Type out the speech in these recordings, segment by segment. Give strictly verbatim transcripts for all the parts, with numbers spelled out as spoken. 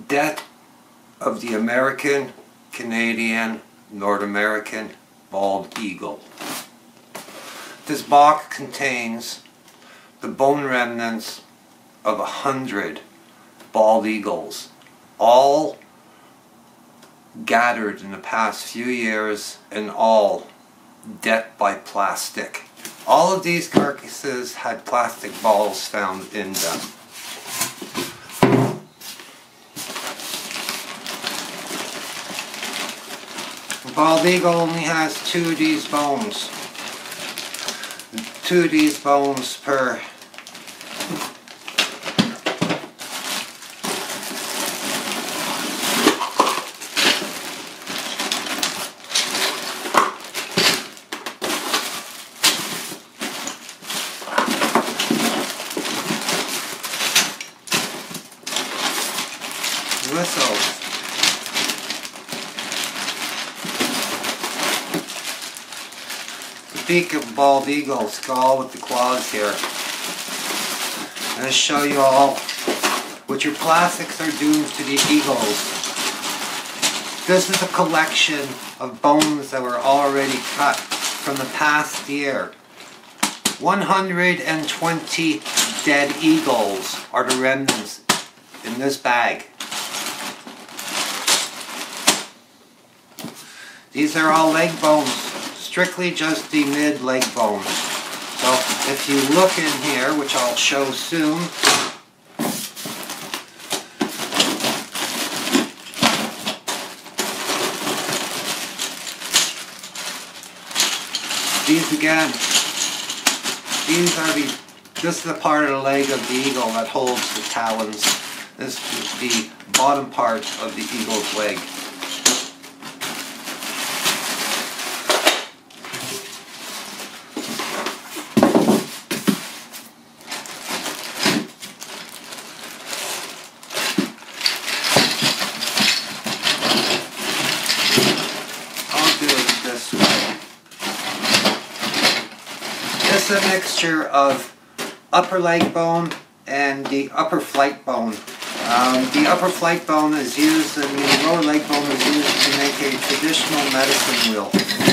Death of the American, Canadian, North American bald eagle. This box contains the bone remnants of a hundred bald eagles, all gathered in the past few years and all dead by plastic. All of these carcasses had plastic balls found in them. The bald eagle only has two of these bones. Two of these bones per whistles. The beak of bald eagle, skull with the claws here. I'm going to show you all what your plastics are doing to the eagles. This is a collection of bones that were already cut from the past year. one hundred twenty dead eagles are the remnants in this bag. These are all leg bones, strictly just the mid-leg bones. So if you look in here, which I'll show soon, these again, these are the, this is the part of the leg of the eagle that holds the talons. This is the bottom part of the eagle's leg. This is a mixture of upper leg bone and the upper flight bone. Um, the upper flight bone is used and the lower leg bone is used to make a traditional medicine wheel.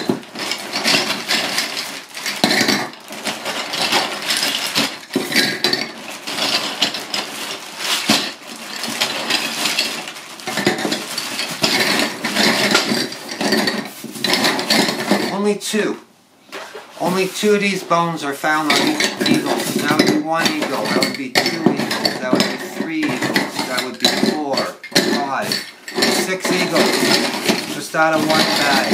Only two. Only two of these bones are found on each eagle. That would be one eagle, that would be two eagles, that would be three eagles, that would be four, five, six eagles, just out of one bag.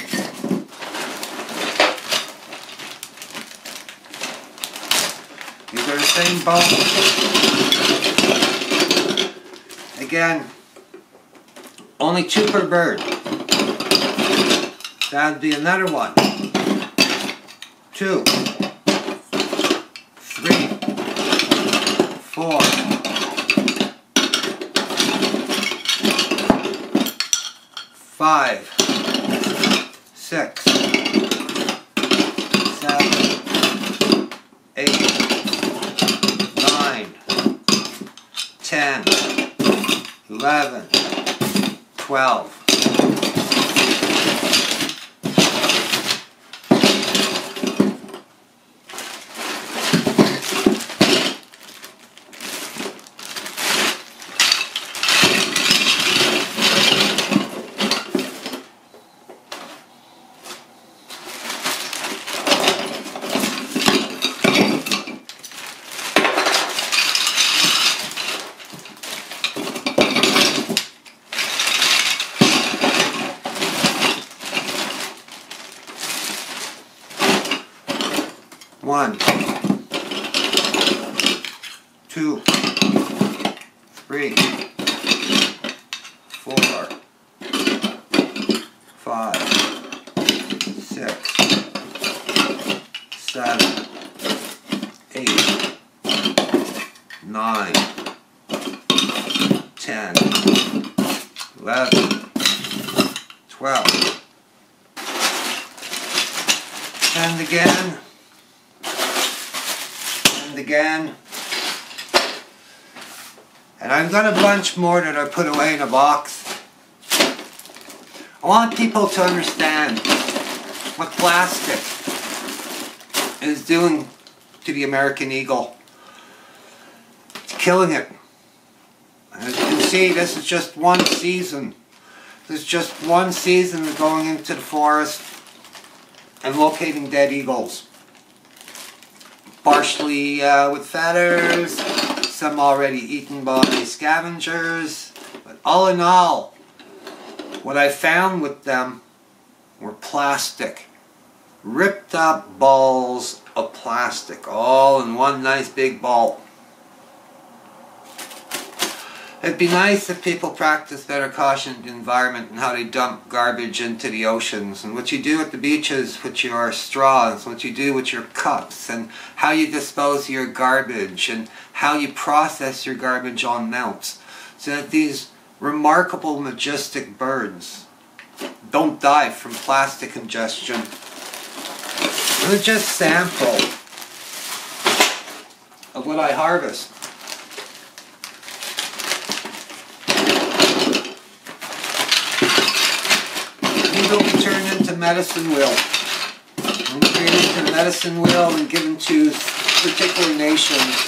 These are the same bones. Again, only two per bird. That would be another one. Two, three, four, five, six, seven, eight, nine, ten, eleven, twelve. One, two, three, four, five, six, seven, eight, nine, ten, eleven, twelve, and again. And again, And I've got a bunch more that I put away in a box. I want people to understand what plastic is doing to the American eagle. It's killing it. As you can see, this is just one season. This is just one season of going into the forest and locating dead eagles. Partially uh, with feathers, some already eaten by scavengers. But all in all, what I found with them were plastic. Ripped up balls of plastic, all in one nice big ball. It'd be nice if people practiced better caution in the environment and how they dump garbage into the oceans, and what you do at the beaches with your straws, what you do with your cups, and how you dispose of your garbage, and how you process your garbage on mounts, so that these remarkable, majestic birds don't die from plastic ingestion. This is just a sample of what I harvest. These will be turned into medicine wheel. And turned into medicine wheel and given to particular nations.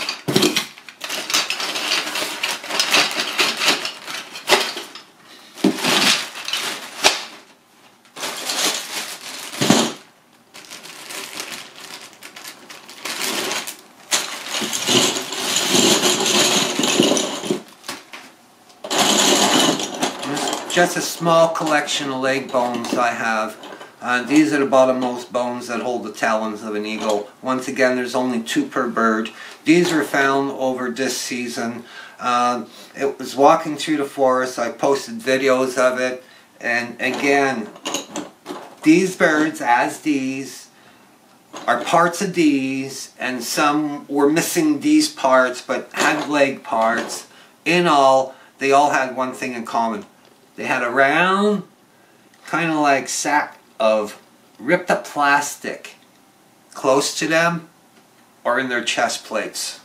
Just a small collection of leg bones I have. And these are the bottommost bones that hold the talons of an eagle. Once again, there's only two per bird. These were found over this season. Um, it was walking through the forest. I posted videos of it. And again, these birds, as these, are parts of these. And some were missing these parts, but had leg parts. In all, they all had one thing in common. They had a round, kind of like sack of ripped up plastic close to them or in their chest plates.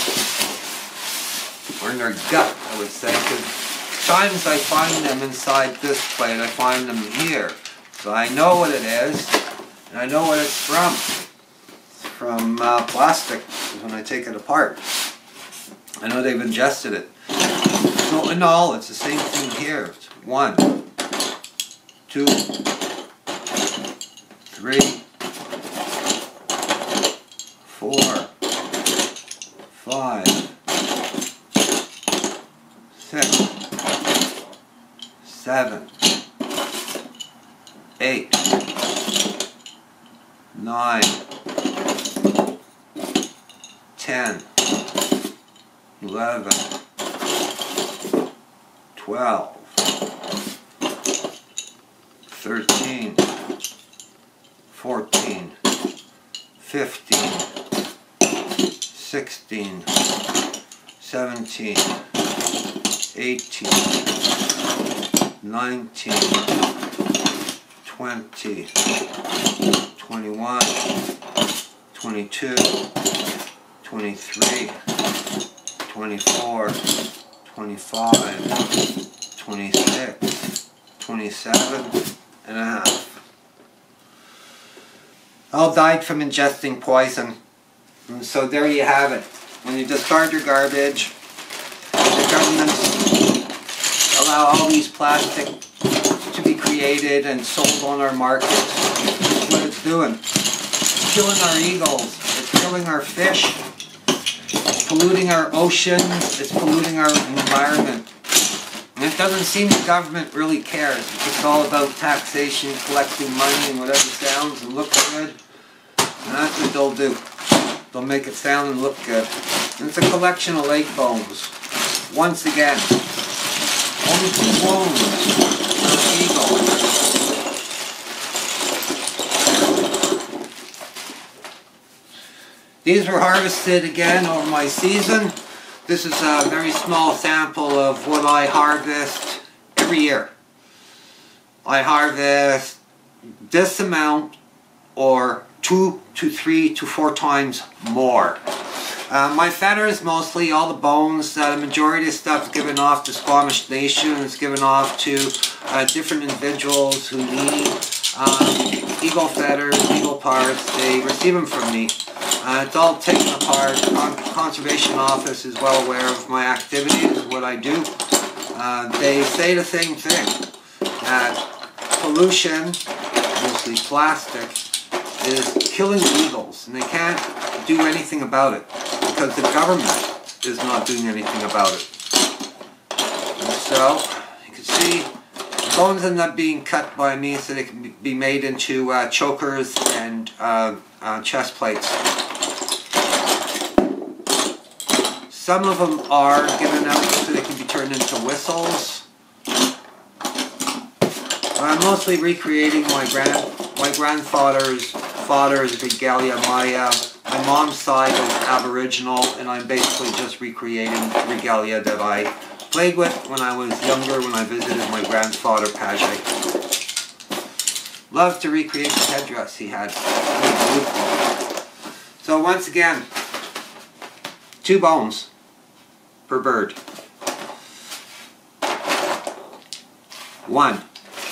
Or in their gut, I would say. Because times I find them inside this plate, I find them here. So I know what it is, and I know what it's from. It's from uh, plastic, when I take it apart. I know they've ingested it. So in all, it's the same thing here. It's one, two, three, four, five, six, seven, eight, nine, ten, eleven, twelve, thirteen, fourteen, fifteen, sixteen, seventeen, eighteen, nineteen, twenty, twenty-one, twenty-two, twenty-three, twenty-four, twenty-five, twenty-six, twenty-seven and a half. All died from ingesting poison. And so there you have it. When you discard your garbage, the governments allow all these plastic to be created and sold on our markets. That's what it's doing. It's killing our eagles. It's killing our fish. It's polluting our oceans. It's polluting our environment. And it doesn't seem the government really cares. It's just all about taxation, collecting money, and whatever sounds and looks good. And that's what they'll do. They'll make it sound and look good. And it's a collection of leg bones. Once again, only two bones per eagle. These were harvested again over my season. This is a very small sample of what I harvest every year. I harvest this amount or two to three to four times more. Uh, my feathers, mostly all the bones, uh, the majority of stuff is given off to Squamish Nation. It's given off to uh, different individuals who need um, eagle feathers, eagle parts. They receive them from me. Uh, it's all taken apart. Con Conservation Office is well aware of my activities, what I do. Uh, they say the same thing, that pollution, mostly plastic, is killing eagles, and they can't do anything about it because the government is not doing anything about it. And so, you can see, the bones end up being cut by me so they can be made into uh, chokers and uh, uh, chest plates. Some of them are given out so they can be turned into whistles. I'm mostly recreating my grand my grandfather's father's regalia. My uh, my mom's side is Aboriginal, and I'm basically just recreating regalia that I played with when I was younger, when I visited my grandfather Paget. Loved to recreate the headdress he had. It was beautiful. So once again, two bones per bird. One.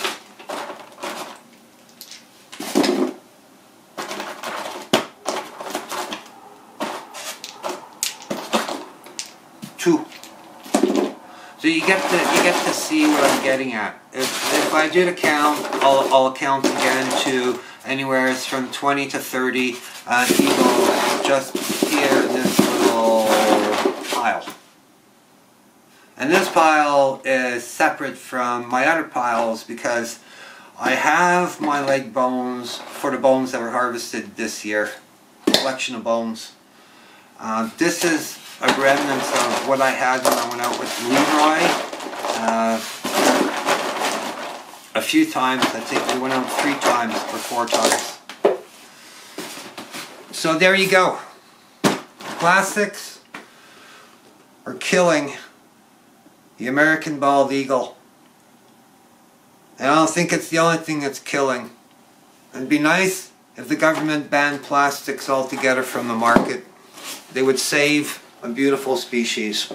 Two. So you get to you get to see what I'm getting at. If if I do the count, I'll I'll count again to anywhere from twenty to thirty uh, eagles just here in this little pile. And this pile is separate from my other piles because I have my leg bones for the bones that were harvested this year. Collection of bones. Uh, this is a remnant of what I had when I went out with Leroy. Uh, a few times, I think we went out three times or four times. So there you go. Plastics are killing the American bald eagle. And I don't think it's the only thing that's killing. It'd be nice if the government banned plastics altogether from the market. They would save a beautiful species.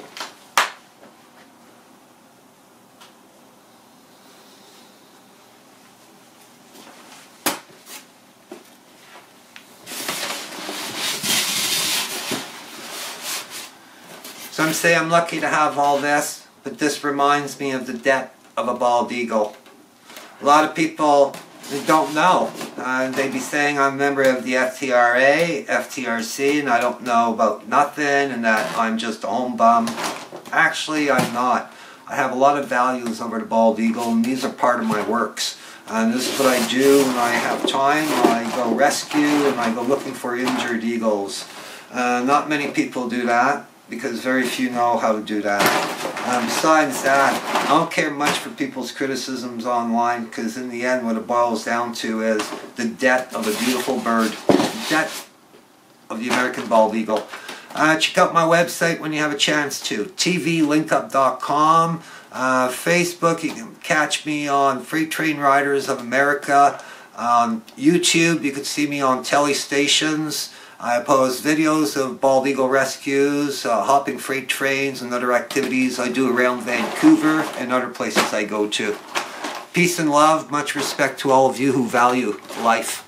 Some say I'm lucky to have all this, but this reminds me of the death of a bald eagle. A lot of people they don't know. Uh, they'd be saying I'm a member of the F T R A, F T R C, and I don't know about nothing, and that I'm just a home bum. Actually, I'm not. I have a lot of values over the bald eagle, and these are part of my works. And this is what I do when I have time. I go rescue, and I go looking for injured eagles. Uh, not many people do that, because very few know how to do that. Um, besides that, I don't care much for people's criticisms online, because in the end what it boils down to is the death of a beautiful bird. The death of the American bald eagle. Uh, check out my website when you have a chance to. T V link up dot com. Uh, Facebook, you can catch me on Freight Train Riders of America. On YouTube, you can see me on telly stations. I post videos of bald eagle rescues, uh, hopping freight trains, and other activities I do around Vancouver and other places I go to. Peace and love, much respect to all of you who value life.